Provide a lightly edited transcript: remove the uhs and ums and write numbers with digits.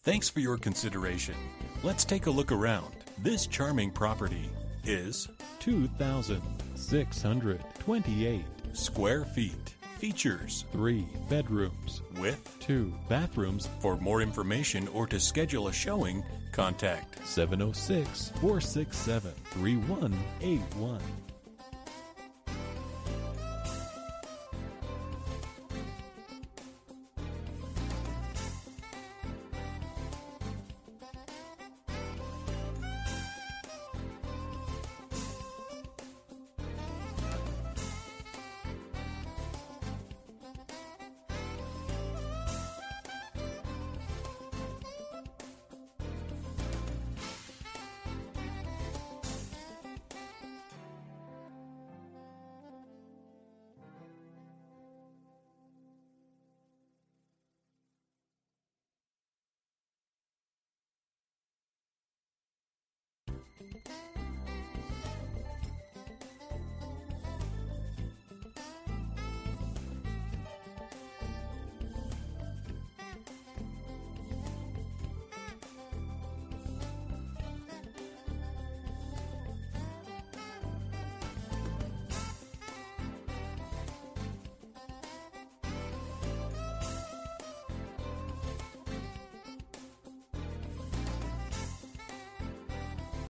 Thanks for your consideration. Let's take a look around. This charming property is 2,628 square feet. Features 3 bedrooms with 2 bathrooms. For more information or to schedule a showing, contact 706-467-3181.